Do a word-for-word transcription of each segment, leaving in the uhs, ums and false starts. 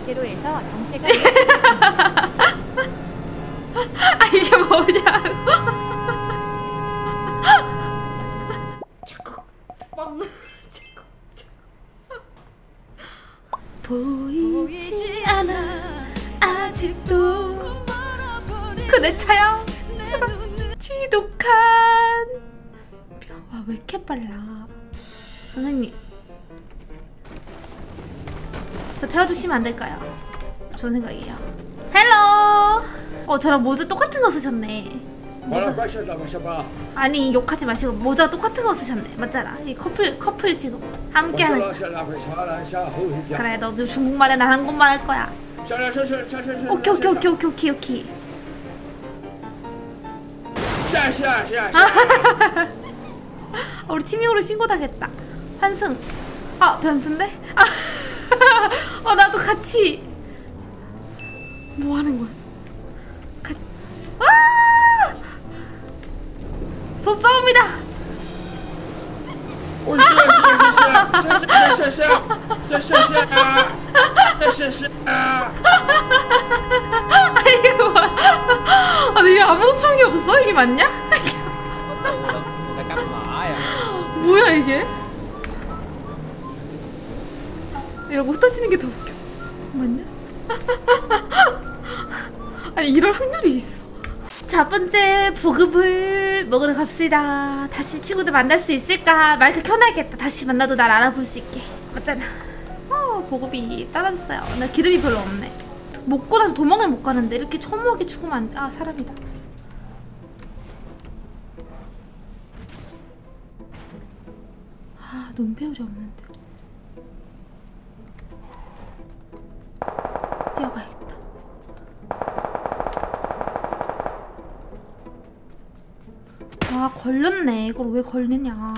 대로에서 정체가 아 이게 뭐냐고. 자꾸 먹는 자꾸 보이지 않아 아직도 그내 차야 제발 지독한 와 왜 이렇게 빨라. 선생님 저 태워주시면 안 될까요? 좋은 생각이에요. 헬로. 어 저랑 모자 똑같은 거 쓰셨네. 모자. 아니 욕하지 마시고 모자 똑같은 거 쓰셨네. 맞잖아. 이 커플 커플 지금 함께하는. 그래 너도 중국말에 난 한국말 할 거야. 오케이 오케이 오케이 오케이 오케이 오케이. 우리 팀이오로 신고당했다. 환승. 아 변수인데? 아. 어 나도 같이. 뭐 하는 거야? 가... 아! 소싸움이다. 이게 뭐야? 아, 이게 아무 총이 없어? 이게 맞냐? 뭐야 이게? 이러고 흩어지는 게 더 웃겨. 맞냐? 아니 이럴 확률이 있어. 첫 번째 보급을 먹으러 갑시다. 다시 친구들 만날 수 있을까? 마이크 켜놔야겠다. 다시 만나도 날 알아볼 수 있게. 맞잖아. 어 보급이 떨어졌어요. 나 기름이 별로 없네. 먹고 나서 도망을 못 가는데 이렇게 처무하게 죽으면 안 돼. 아 사람이다. 아 논배율이 없는데. 뛰어가야겠다. 와 걸렸네. 이걸 왜 걸리냐.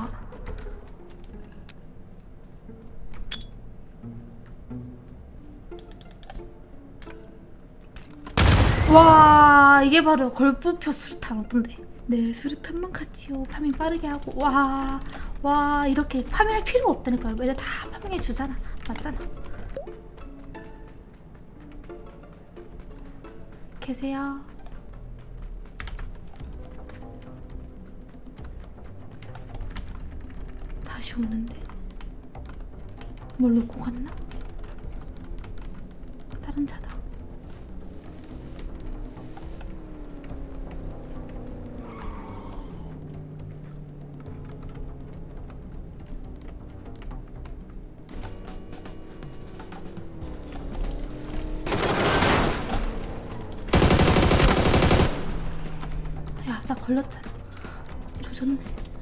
와 이게 바로 걸프표 수류탄 어떤데? 네 수류탄만 같이요. 파밍 빠르게 하고. 와 와 이렇게 파밍할 필요가 없다니까. 애들 다 파밍해 주잖아. 맞잖아. 계세요? 다시 오는데 뭘 놓고 갔나? 다른 차다. 야, 나 걸렸잖아. 조졌네.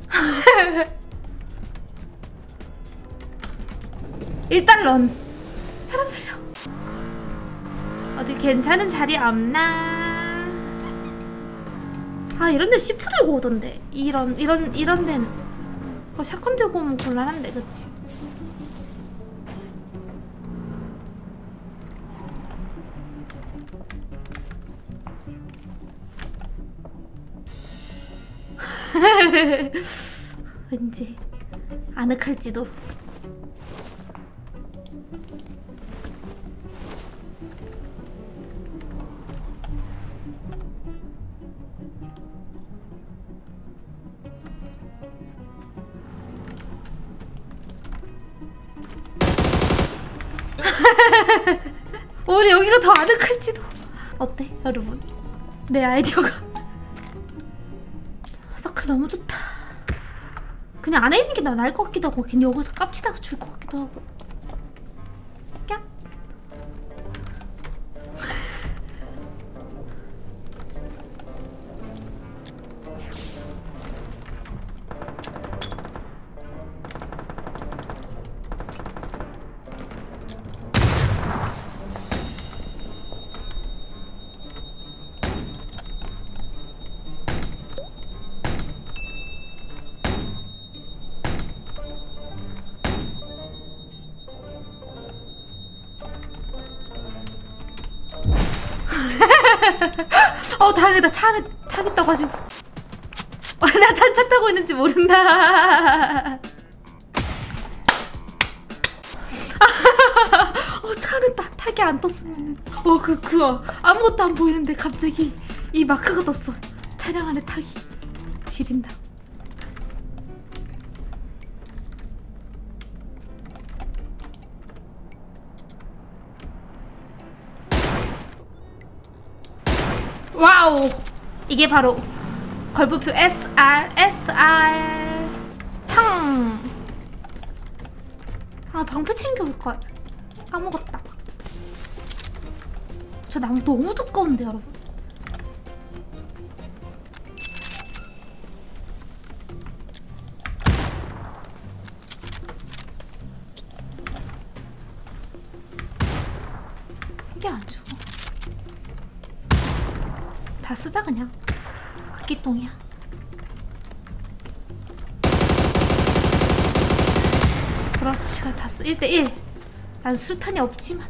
일단 런. 사람 살려. 어디 괜찮은 자리 없나? 아 이런데 씨포 들고 오던데. 이런 이런 이런 데는. 어, 샷건 들고 오면 곤란한데, 그치? 왠지 아늑할지도. 우리 여기가 더 아늑할지도. 어때 여러분? 내 아이디어가. 서클 너무 좋다. 그냥 안에 있는 게 더 나을 것 같기도 하고 괜히 여기서 깝치다가 줄 것 같기도 하고. 깍. 어 다행이다. 차 안에 타겠다고 가지고. 어, 나 탄차 타고 있는지 모른다. 어 차 안에 타, 타기 안 떴으면은 어그 그거 아무것도 안 보이는데 갑자기 이 마크가 떴어. 차량 안에 타기 지린다. 와우! 이게 바로 걸프표 에스알 에스알 탕! 아 방패 챙겨올걸. 까먹었다. 저 나무 너무 두꺼운데 여러분. 이게 안 죽어. 다 쓰자 그냥. 악기똥이야. 그렇지. 다 쓰. 일 대 일. 난 수탄이 없지만.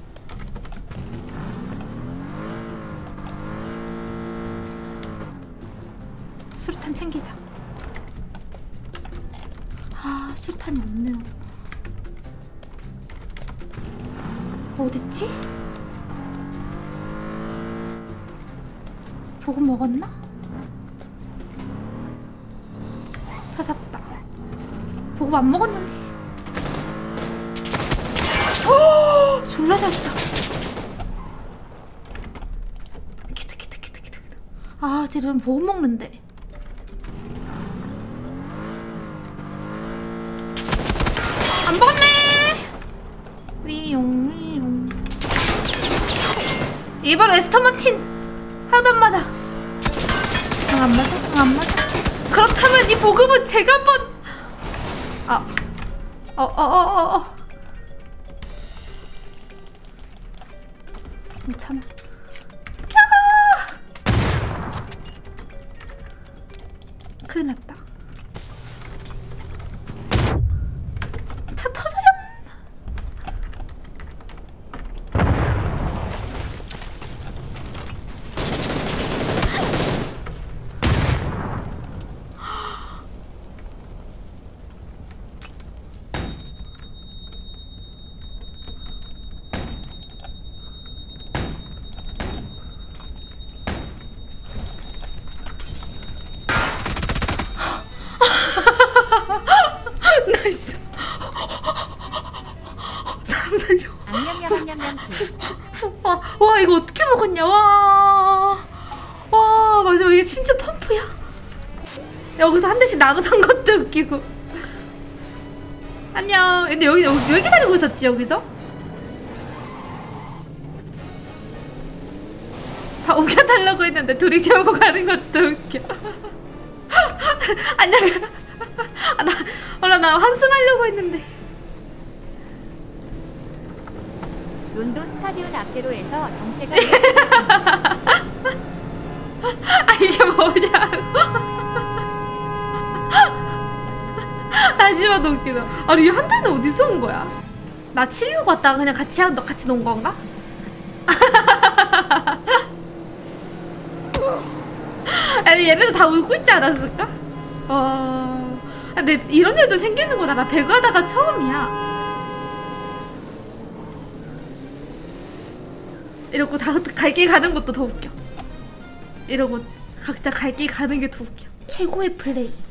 수류탄 챙기자. 아 수류탄이 없네요. 어딨지? 보고 먹었나? 찾았다. 보고 안 먹었는데. 오! 졸라 잘 쏴. 기다 기다 기다 기다. 아 쟤는 보고 먹는데. 안 먹었네. 위용 위용. 이게 바로 에스터 마틴. 하나도 안 맞아. 응, 안 맞아? 응, 안 맞아? 그렇다면 이 보급은 제가 한번. 아, 어, 어, 어, 어, 어. 괜찮아. 큰일 났다. 차 터져요. 나이스. 사람 살려. 와, 와 이거 어떻게 먹었냐. 와, 와 맞아. 이게 진짜 펌프야. 여기서 한 대씩 나누던 것도 웃기고. 안녕. 근데 여기 여기 왜 기다리고 있었지 여기서? 다 옮겨달라고 했는데 둘이 재우고 가는 것도 웃겨. 안녕. 아, 나, 원래 나 환승하려고 했는데. 론도 스타디온 앞대로에서 정체가 아 이게 뭐냐고. 다시 봐도 웃기다. 아니 이 한 대는 어디서 온 거야? 나 치려고 왔다가 그냥 같이 한, 너 같이 논 건가? 아니 얘네들 다 울고 있지 않았을까? 와. 근데 이런 일도 생기는구나. 나 배그 하다가 처음이야. 이러고 다 갈 길 가는 것도 더 웃겨. 이러고 각자 갈 길 가는 게 더 웃겨. 최고의 플레이.